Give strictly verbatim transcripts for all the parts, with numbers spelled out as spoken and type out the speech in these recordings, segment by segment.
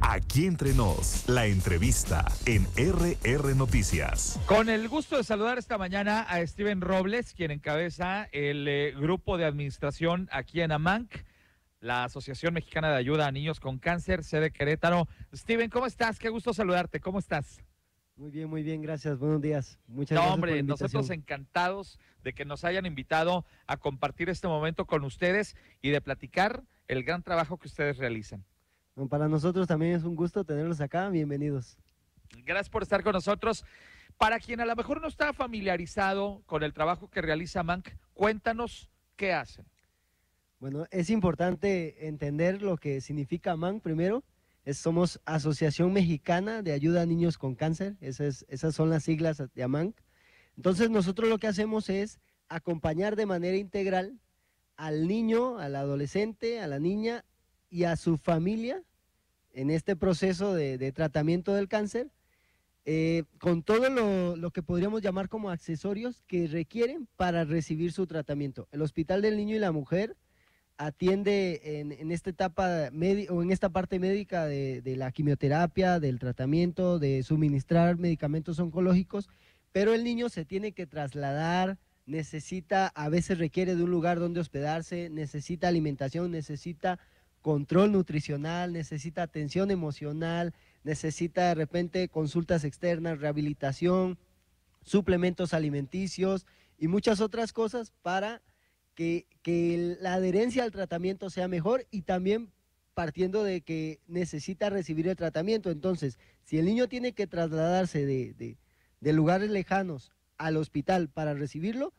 Aquí entre nos, la entrevista en R R Noticias. Con el gusto de saludar esta mañana a Steven Robles, quien encabeza el eh, grupo de administración aquí en AMANC, la Asociación Mexicana de Ayuda a Niños con Cáncer, sede Querétaro. Steven, ¿cómo estás? Qué gusto saludarte. ¿Cómo estás? Muy bien, muy bien, gracias. Buenos días. Muchas No, gracias hombre, por la invitación. nosotros encantados de que nos hayan invitado a compartir este momento con ustedes y de platicar el gran trabajo que ustedes realizan. Bueno, para nosotros también es un gusto tenerlos acá. Bienvenidos. Gracias por estar con nosotros. Para quien a lo mejor no está familiarizado con el trabajo que realiza AMANC, cuéntanos qué hacen. Bueno, es importante entender lo que significa AMANC primero. Es, somos Asociación Mexicana de Ayuda a Niños con Cáncer. Esas, esas son las siglas de AMANC. Entonces nosotros lo que hacemos es acompañar de manera integral al niño, al adolescente, a la niña y a su familia en este proceso de, de tratamiento del cáncer, eh, con todo lo, lo que podríamos llamar como accesorios que requieren para recibir su tratamiento. El Hospital del Niño y la Mujer atiende en, en esta etapa o en esta parte médica de, de la quimioterapia, del tratamiento, de suministrar medicamentos oncológicos, pero el niño se tiene que trasladar, necesita, a veces requiere de un lugar donde hospedarse, necesita alimentación, necesita control nutricional, necesita atención emocional, necesita de repente consultas externas, rehabilitación, suplementos alimenticios y muchas otras cosas para que, que la adherencia al tratamiento sea mejor, y también partiendo de que necesita recibir el tratamiento. Entonces, si el niño tiene que trasladarse de, de, de lugares lejanos al hospital para recibirlo,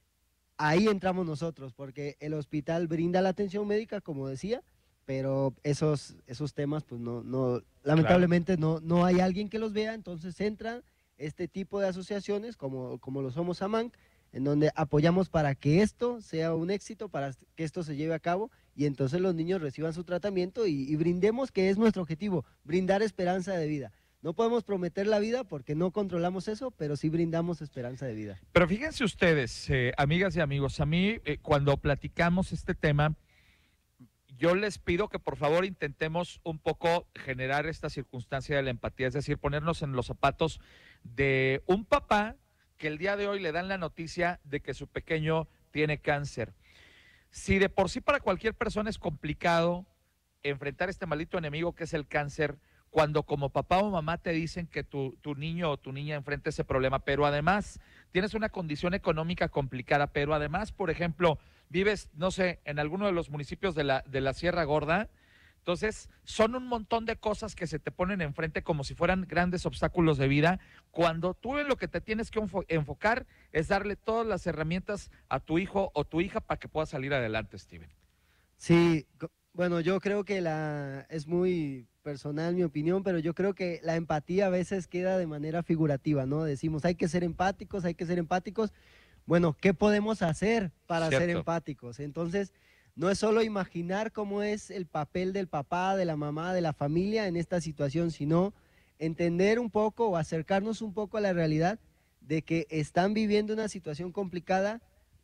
ahí entramos nosotros, porque el hospital brinda la atención médica, como decía, pero esos, esos temas, pues no, no, lamentablemente claro. no, no hay alguien que los vea. Entonces entran este tipo de asociaciones, como, como lo somos AMANC, en donde apoyamos para que esto sea un éxito, para que esto se lleve a cabo, y entonces los niños reciban su tratamiento y, y brindemos, que es nuestro objetivo, brindar esperanza de vida. No podemos prometer la vida porque no controlamos eso, pero sí brindamos esperanza de vida. Pero fíjense ustedes, eh, amigas y amigos, a mí eh, cuando platicamos este tema, yo les pido que por favor intentemos un poco generar esta circunstancia de la empatía, es decir, ponernos en los zapatos de un papá que el día de hoy le dan la noticia de que su pequeño tiene cáncer. Si de por sí para cualquier persona es complicado enfrentar este maldito enemigo que es el cáncer, cuando como papá o mamá te dicen que tu, tu niño o tu niña enfrenta ese problema, pero además tienes una condición económica complicada, pero además, por ejemplo, vives, no sé, en alguno de los municipios de la, de la Sierra Gorda, entonces son un montón de cosas que se te ponen enfrente como si fueran grandes obstáculos de vida, cuando tú en lo que te tienes que enfocar es darle todas las herramientas a tu hijo o tu hija para que pueda salir adelante, Steven. Sí, bueno, yo creo que la es muy personal mi opinión, pero yo creo que la empatía a veces queda de manera figurativa, ¿no? Decimos, hay que ser empáticos, hay que ser empáticos. Bueno, ¿qué podemos hacer para Cierto. ser empáticos? Entonces, no es solo imaginar cómo es el papel del papá, de la mamá, de la familia en esta situación, sino entender un poco o acercarnos un poco a la realidad de que están viviendo una situación complicada.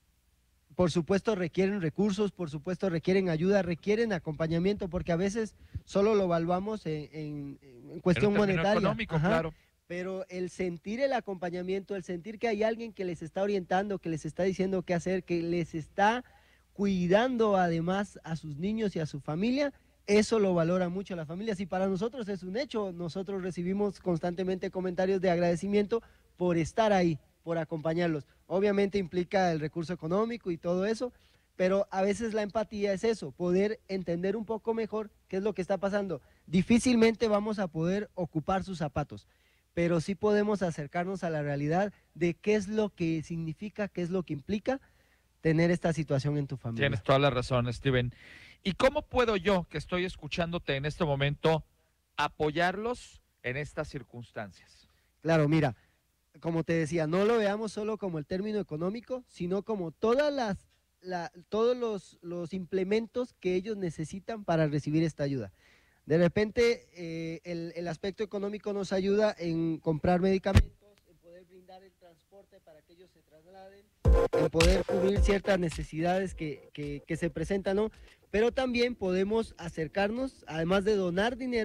Por supuesto requieren recursos, por supuesto requieren ayuda, requieren acompañamiento, porque a veces solo lo evaluamos en, en, en cuestión en monetaria. Económico, Ajá. claro. Pero el sentir el acompañamiento, el sentir que hay alguien que les está orientando, que les está diciendo qué hacer, que les está cuidando además a sus niños y a su familia, eso lo valora mucho las familias, y para nosotros es un hecho. Nosotros recibimos constantemente comentarios de agradecimiento por estar ahí, por acompañarlos. Obviamente implica el recurso económico y todo eso, pero a veces la empatía es eso, poder entender un poco mejor qué es lo que está pasando. Difícilmente vamos a poder ocupar sus zapatos, pero sí podemos acercarnos a la realidad de qué es lo que significa, qué es lo que implica tener esta situación en tu familia. Tienes toda la razón, Steven. ¿Y cómo puedo yo, que estoy escuchándote en este momento, apoyarlos en estas circunstancias? Claro, mira, como te decía, no lo veamos solo como el término económico, sino como todas las, la, todos los, los implementos que ellos necesitan para recibir esta ayuda. De repente, eh, el, el aspecto económico nos ayuda en comprar medicamentos, en poder brindar el transporte para que ellos se trasladen, en poder cubrir ciertas necesidades que, que, que se presentan, ¿no? Pero también podemos acercarnos, además de donar dinero,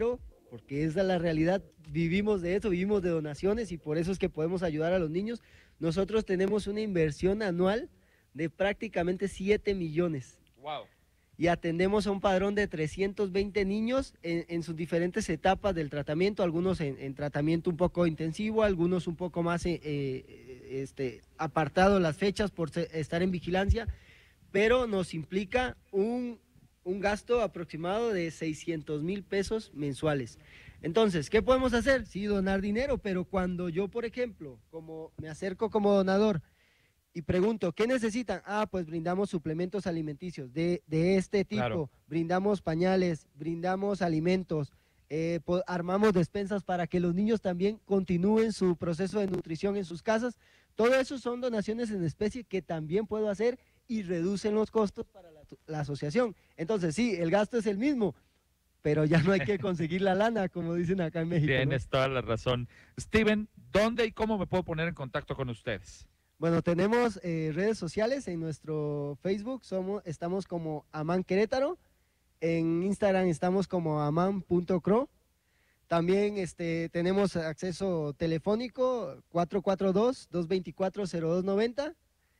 porque esa es la realidad, vivimos de eso, vivimos de donaciones y por eso es que podemos ayudar a los niños. Nosotros tenemos una inversión anual de prácticamente siete millones. Wow. Y atendemos a un padrón de trescientos veinte niños en, en sus diferentes etapas del tratamiento, algunos en, en tratamiento un poco intensivo, algunos un poco más eh, eh, este, apartados las fechas por ser, estar en vigilancia, pero nos implica un, un gasto aproximado de seiscientos mil pesos mensuales. Entonces, ¿qué podemos hacer? Sí, donar dinero, pero cuando yo, por ejemplo, como me acerco como donador, y pregunto, ¿qué necesitan? Ah, pues brindamos suplementos alimenticios de, de este tipo, Claro. brindamos pañales, brindamos alimentos, eh, po- armamos despensas para que los niños también continúen su proceso de nutrición en sus casas. Todo eso son donaciones en especie que también puedo hacer y reducen los costos para la, la asociación. Entonces, sí, el gasto es el mismo, pero ya no hay que conseguir la lana, como dicen acá en México, ¿no? Tienes toda la razón. Steven, ¿dónde y cómo me puedo poner en contacto con ustedes? Bueno, tenemos eh, redes sociales en nuestro Facebook, somos, estamos como Aman Querétaro, en Instagram estamos como aman punto cro, también este, tenemos acceso telefónico cuatro cuatro dos, dos dos cuatro, cero dos nueve cero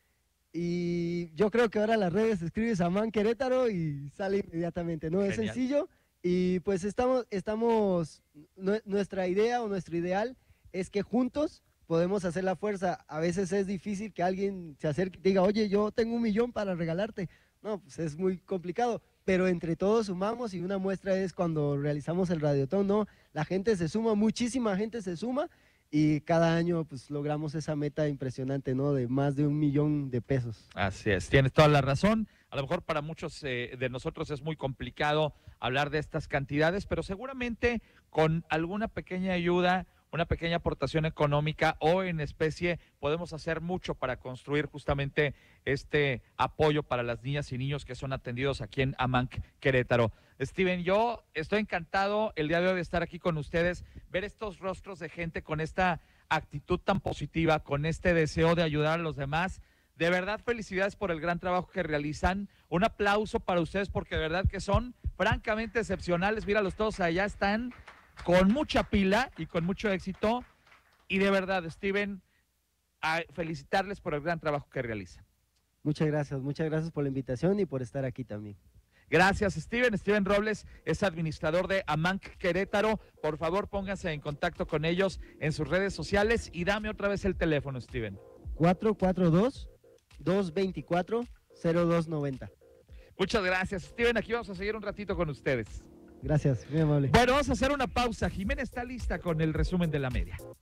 y yo creo que ahora las redes escribes Aman Querétaro y sale inmediatamente, ¿no? Es Genial. sencillo y pues estamos, estamos, nue- nuestra idea o nuestro ideal es que juntos podemos hacer la fuerza. A veces es difícil que alguien se acerque y diga, oye, yo tengo un millón para regalarte. No, pues es muy complicado, pero entre todos sumamos y una muestra es cuando realizamos el Radiotón, ¿no? La gente se suma, muchísima gente se suma y cada año pues logramos esa meta impresionante, ¿no? De más de un millón de pesos. Así es, tienes toda la razón. A lo mejor para muchos eh, de nosotros es muy complicado hablar de estas cantidades, pero seguramente con alguna pequeña ayuda, una pequeña aportación económica o en especie, podemos hacer mucho para construir justamente este apoyo para las niñas y niños que son atendidos aquí en Amanc Querétaro. Steven, yo estoy encantado el día de hoy de estar aquí con ustedes, ver estos rostros de gente con esta actitud tan positiva, con este deseo de ayudar a los demás. De verdad, felicidades por el gran trabajo que realizan. Un aplauso para ustedes porque de verdad que son francamente excepcionales. Míralos todos allá, están con mucha pila y con mucho éxito. Y de verdad, Steven, a felicitarles por el gran trabajo que realizan. Muchas gracias, muchas gracias por la invitación y por estar aquí también. Gracias, Steven. Steven Robles es administrador de Amanc Querétaro. Por favor, pónganse en contacto con ellos en sus redes sociales y dame otra vez el teléfono, Steven. cuatro cuatro dos, dos dos cuatro, cero dos nueve cero. Muchas gracias, Steven. Aquí vamos a seguir un ratito con ustedes. Gracias, muy amable. Bueno, vamos a hacer una pausa. Jimena está lista con el resumen de la media.